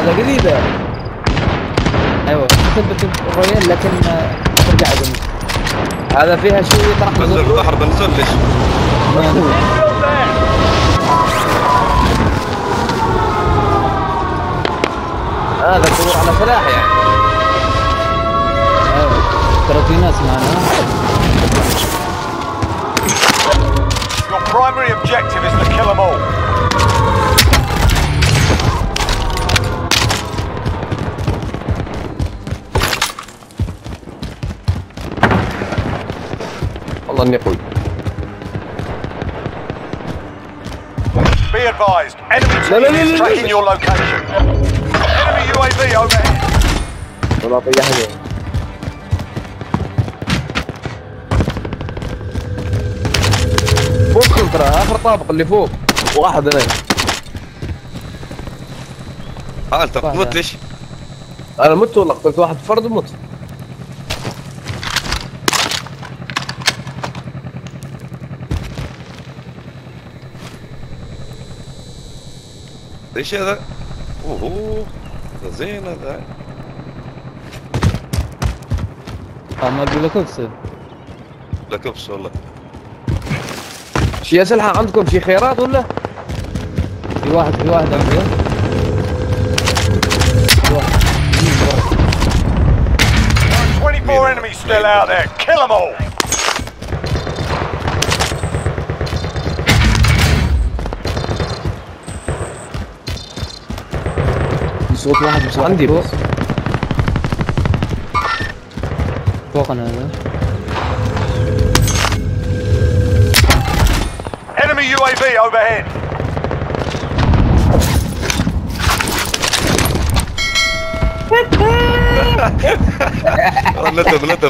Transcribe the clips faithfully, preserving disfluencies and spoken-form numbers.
هذا جديدة. ايوه تثبت الرويال لكن ترجع جنب. هذا فيها شيء يطرح بنزل البحر بنزل ليش؟ هذا تدور على سلاح يعني. ايوه ترى في ناس معنا. Your primary objective is to kill them all. والله اني قوي. Be advised, enemy team is tracking your location. Enemy U A V overhead. والله طيحني. فوق ترى اخر طابق اللي فوق واحد هنا. ها انت مت ليش؟ انا مت والله قتلت واحد فرد ومت. ليش هذا؟ اوه هذا زين هذا. ما اقول لك اكسب. لا كبس والله. شي اسلحه عندكم شي خيارات ولا؟ في واحد في واحد عندي. twenty-four enemies still out there. Kill them all. صوت واحد مش عندي بس. فوقنا هذا. Enemy U A V overhead. ندم ندم.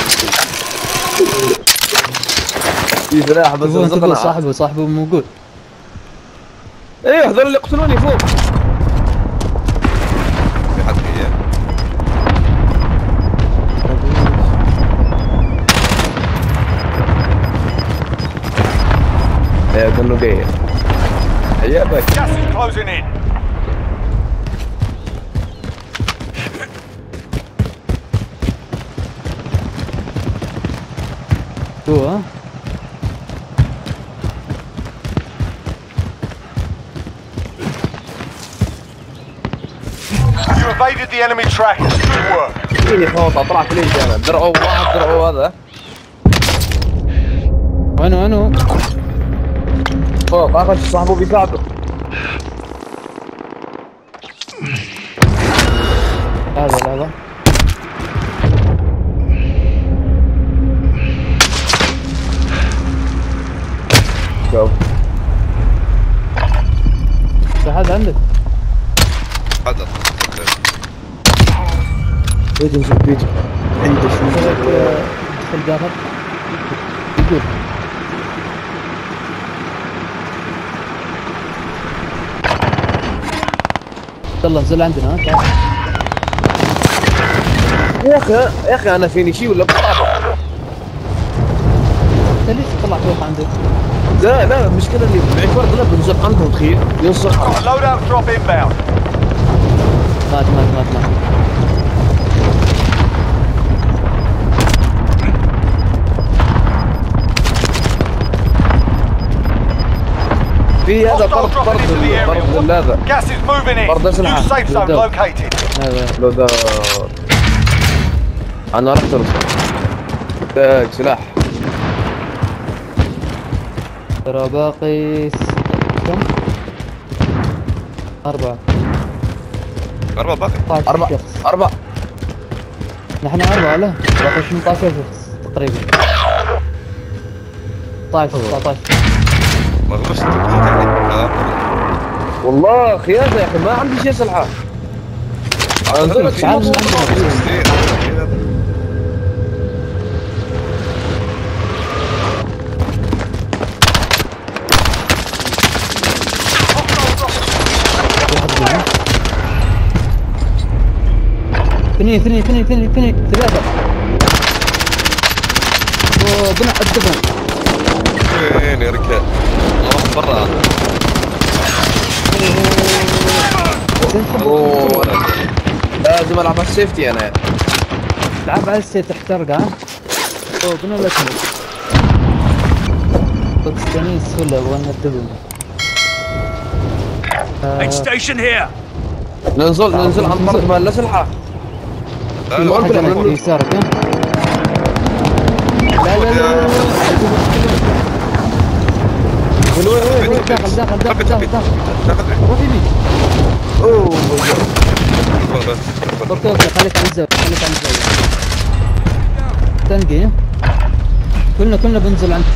في سلاح بس تقول صاحبه صاحبه موجود. ايه هذول اللي يقتلوني فوق. في حد فيها. ايه كانه جاي. عيابك. Gas is closing in. شو ها؟ You evaded the enemy trackers. Good work. فيني فوطة طلعت ليش انا درعوا واحد درعوا هذا. وينه وينه؟ فوق اخر شي صاحبه بيساعده. هذا هذا. شوف. في حد عندك؟ حدا. بيجي نشوف بيجي. عنده شو؟ دخل جارك. يقول. يلا نزل عندنا ها. يا اخي يا اخي انا فيني شيء ولا بطابق؟ انت ليش تطلع فوق عندك؟ لا لا المشكلة اللي معي فرد لا بنزل عندهم تخيل ينصح. Loadout drop inbound. مات مات مات مات. في هذا برد برد برد هذا. Gas is moving in. برد اسلحة. New safe zone located. هذا. لو ذا انا رحت ارسل. تاج سلاح. ترى باقي كم؟ أربعة. أربعة باقي. أربعة. أربعة. نحن أربعة لا باقي ثمانية عشر شخص تقريبا. ستة عشر تسعة عشر. ما غبشت والله خيازة يا أخي ما عندي شيء سلحة. تعال اثنين اثنين اثنين اثنين اثنين ثلاثة. اوه بنع الدفن. وين يا رجال؟ واحد برا. اوه لازم العب على السيفتي انا. العب على السيت احترق ها. فوق ولا تحت؟ باكستاني سهلة وانا الدبل. Station here. ننزل ننزل عن طرف مال الاسلحه. في واحد على يسارك ها. لا لا لا لا داخل داخل داخل داخل داخل روح يمين. اوه اوكي اوكي خليك على الزاوية خليك على الزاوية. تنقي كلنا كلنا بننزل عند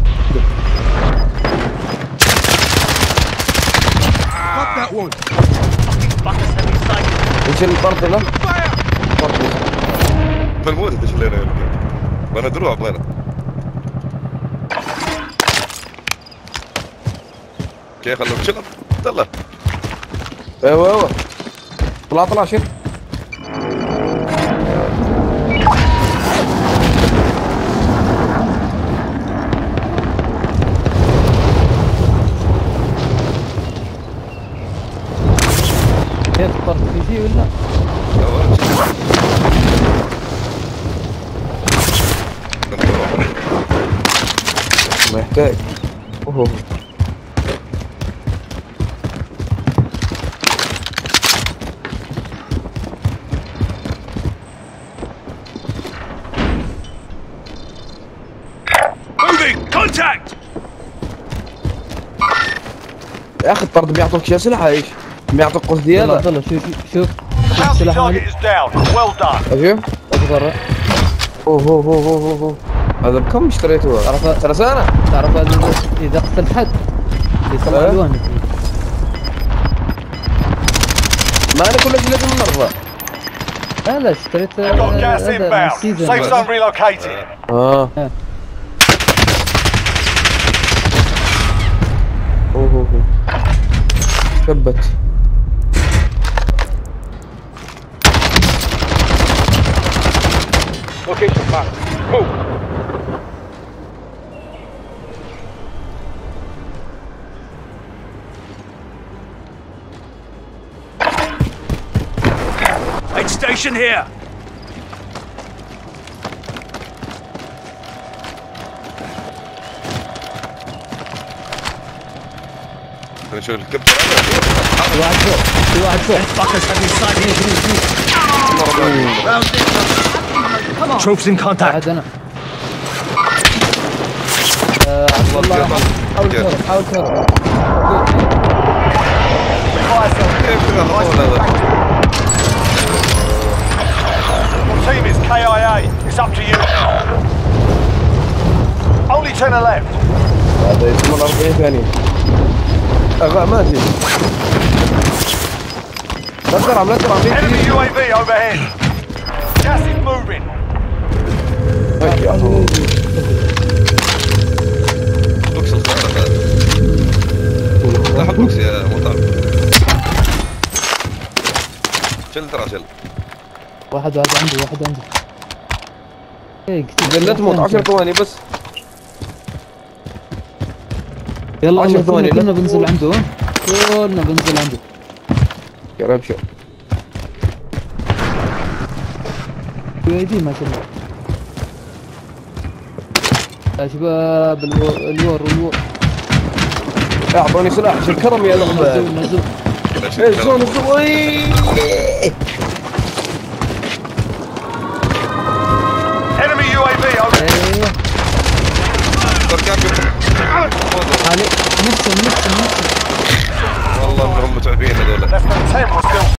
ايش الطرد له؟ بالموت ايش اللي انا انا دروع بغينا. كيف خلوك شغل؟ يلا ايوه ايوه طلع طلع شيل. كيف الطرد في شيء ولا؟ ما يحتاج. اوه Contact! يا اخي الطرد بيعطوك شي اسلحه ايش؟ بيعطوك قوس دياله. يلا يلا شوف شوف Bounty السلاح target مالي. is down. Well done. ايوه اصغر اوه اوه اوه اوه اوه هذا بكم اشتريته؟ تعرف ترى سنه. تعرف هذا اذا قتل حد يطلع أه؟ الوان ما انا كل شيء لازم نرضى. لا لا اشتريت You've got gas inbound. Safe zone relocated. اه آه. اوه اوه اوه ثبت. Location marked. Move. Aid station here. نشوف الكبتر. واحد فوق في واحد فوق Fuckers have you sighted? Troops in contact. واحد انا آه، عبد الله حاول تهرب حاول تهرب كيف كذا هون هذا؟ Your team is K I A. It's up to you. Only ten are left. هذا يسمى أربعين ثانية. أغا ماشي. لا ترعم لا ترعم. Enemy U A V overhead. Gas is moving. بوكس الخطر هذا. لا حط بوكس يا مطعم. شل ترى شل. واحد واحد عندي واحد عندي ايه لا تموت عشر ثواني بس. يلا عشر يلا ثواني كلنا كلنا بنزل عنده كلنا بنزل عنده يا رب شو. يو اي دي ما شاء الله يا شباب الو- الور الور اعطوني سلاح عشان كرم يا نزل لغبة. نزل ايه الزون الزون. Enemy U A V overhead. ايوه حالي نفسهم نفسهم نفسهم والله انهم متعبين هذول. Less than ten were still